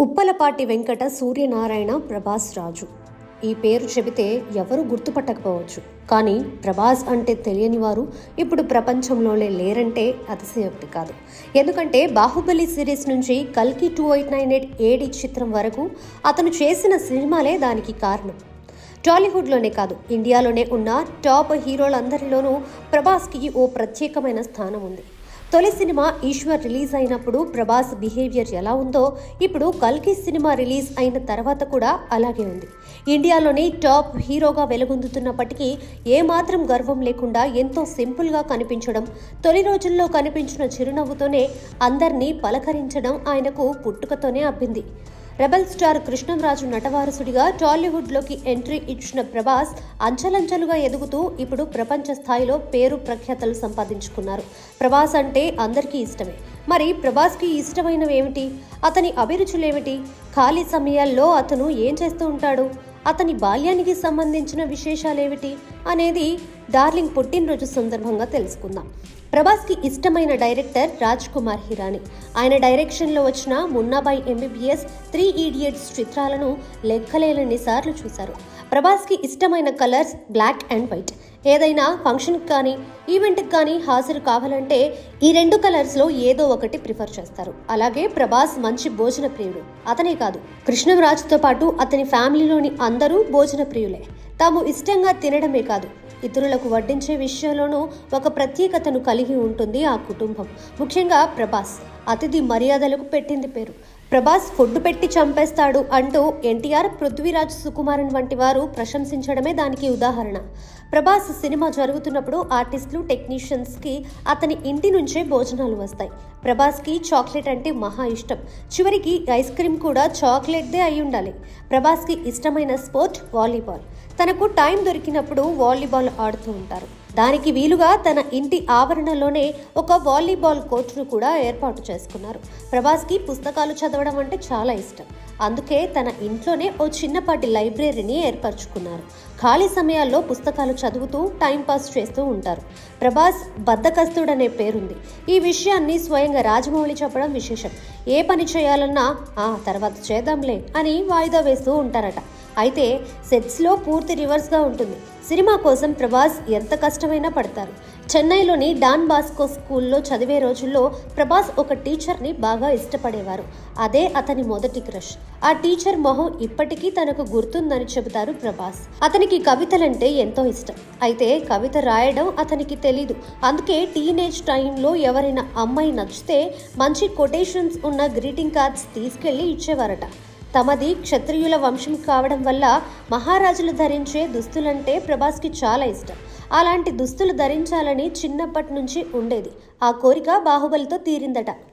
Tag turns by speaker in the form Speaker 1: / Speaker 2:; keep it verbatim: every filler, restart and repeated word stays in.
Speaker 1: ఉప్పలపాటి వెంకట సూర్యనారాయణ ప్రభాస్ రాజు ఈ పేరు చెబితే ఎవరు గుర్తుపట్టకపోవచ్చు. కానీ ప్రభాస్ అంటే తెలియని వారు ఇప్పుడు ప్రపంచంలోనే లేరంటే అతిశయోక్తి కాదు. ఎందుకంటే బాహుబలి సిరీస్ నుంచి కల్కి two eight nine eight AD చిత్రం వరకు అతను చేసిన సినిమాలే దానికి కారణం. టాలీవుడ్లోనే కాదు, ఇండియాలోనే ఉన్న టాప్ హీరోలందరిలోనూ ప్రభాస్కి ఓ ప్రత్యేకమైన స్థానం ఉంది. తొలి సినిమా ఈశ్వర్ రిలీజ్ అయినప్పుడు ప్రభాస్ బిహేవియర్ ఎలా ఉందో ఇప్పుడు కల్కి సినిమా రిలీజ్ అయిన తర్వాత కూడా అలాగే ఉంది. ఇండియాలోని టాప్ హీరోగా వెలుగొందుతున్నప్పటికీ ఏమాత్రం గర్వం లేకుండా ఎంతో సింపుల్గా కనిపించడం, తొలి రోజుల్లో కనిపించిన చిరునవ్వుతోనే అందరినీ పలకరించడం ఆయనకు పుట్టుకతోనే అబ్బింది. రెబల్ స్టార్ కృష్ణంరాజు నటవారసుడిగా టాలీవుడ్లోకి ఎంట్రీ ఇచ్చిన ప్రభాస్ అంచెలంచెలుగా ఎదుగుతూ ఇప్పుడు ప్రపంచ స్థాయిలో పేరు ప్రఖ్యాతలు సంపాదించుకున్నారు. ప్రభాస్ అంటే అందరికీ ఇష్టమే. మరి ప్రభాస్కి ఇష్టమైనవి ఏమిటి? అతని అభిరుచులేమిటి? ఖాళీ సమయాల్లో అతను ఏం చేస్తూ ఉంటాడు? అతని బాల్యానికి సంబంధించిన విశేషాలేమిటి అనేది డార్లింగ్ పుట్టినరోజు సందర్భంగా తెలుసుకుందాం. ప్రభాస్కి ఇష్టమైన డైరెక్టర్ రాజ్ కుమార్ హిరాని. ఆయన డైరెక్షన్లో వచ్చిన మున్నాబాయ్ ఎంబీబీఎస్, త్రీ ఈడియట్స్ చిత్రాలను లెక్కలేనన్ని సార్లు చూశారు. ప్రభాస్కి ఇష్టమైన కలర్స్ బ్లాక్ అండ్ వైట్. ఏదైనా ఫంక్షన్కి కానీ ఈవెంట్కి కానీ హాజరు కావాలంటే ఈ రెండు కలర్స్లో ఏదో ఒకటి ప్రిఫర్ చేస్తారు. అలాగే ప్రభాస్ మంచి భోజన ప్రియుడు. అతనే కాదు, కృష్ణంరాజుతో పాటు అతని ఫ్యామిలీలోని అందరూ భోజన ప్రియులే. తాము ఇష్టంగా తినడమే కాదు, ఇతరులకు వడ్డించే విషయంలోనూ ఒక ప్రత్యేకతను కలిగి ఉంటుంది ఆ కుటుంబం. ముఖ్యంగా ప్రభాస్ అతిథి మర్యాదలకు పెట్టింది పేరు. ప్రభాస్ ఫుడ్ పెట్టి చంపేస్తాడు అంటూ ఎన్టీఆర్, పృథ్వీరాజ్ సుకుమారన్ వంటి వారు ప్రశంసించడమే దానికి ఉదాహరణ. ప్రభాస్ సినిమా జరుగుతున్నప్పుడు ఆర్టిస్టులు, టెక్నీషియన్స్కి అతని ఇంటి నుంచే భోజనాలు వస్తాయి. ప్రభాస్కి చాక్లెట్ అంటే మహా ఇష్టం. చివరికి ఐస్ క్రీమ్ కూడా చాక్లెట్దే అయి ఉండాలి. ప్రభాస్కి ఇష్టమైన స్పోర్ట్ వాలీబాల్. తనకు టైం దొరికినప్పుడు వాలీబాల్ ఆడుతూ ఉంటారు. దానికి వీలుగా తన ఇంటి ఆవరణలోనే ఒక వాలీబాల్ కోర్టును కూడా ఏర్పాటు చేసుకున్నారు. ప్రభాస్కి పుస్తకాలు చదవడం అంటే చాలా ఇష్టం. అందుకే తన ఇంట్లోనే ఓ చిన్నపాటి లైబ్రరీని ఏర్పరచుకున్నారు. ఖాళీ సమయాల్లో పుస్తకాలు చదువుతూ టైంపాస్ చేస్తూ ఉంటారు. ప్రభాస్ బద్ధకస్తుడనే పేరుంది. ఈ విషయాన్ని స్వయంగా రాజమౌళి చెప్పడం విశేషం. ఏ పని చేయాలన్నా ఆ తర్వాత చేద్దాంలే అని వాయిదా వేస్తూ ఉంటారట. అయితే సెట్స్లో పూర్తి రివర్స్గా ఉంటుంది. సినిమా కోసం ప్రభాస్ ఎంత కష్టమైనా పడతారు. చెన్నైలోని డాన్ బాస్కో స్కూల్లో చదివే రోజుల్లో ప్రభాస్ ఒక టీచర్ని బాగా ఇష్టపడేవారు. అదే అతని మొదటి క్రష్. ఆ టీచర్ మొహం ఇప్పటికీ తనకు గుర్తుందని చెబుతారు ప్రభాస్. అతనికి కవితలంటే ఎంతో ఇష్టం. అయితే కవిత రాయడం అతనికి తెలీదు. అందుకే టీనేజ్ టైంలో ఎవరైనా అమ్మాయి నచ్చితే మంచి కొటేషన్స్ ఉన్న గ్రీటింగ్ కార్డ్స్ తీసుకెళ్లి ఇచ్చేవారట. తమది క్షత్రియుల వంశం కావడం వల్ల మహారాజులు ధరించే దుస్తులంటే ప్రభాస్కి చాలా ఇష్టం. అలాంటి దుస్తులు ధరించాలని చిన్నప్పటి నుంచి ఉండేది. ఆ కోరిక బాహుబలితో తీరిందట.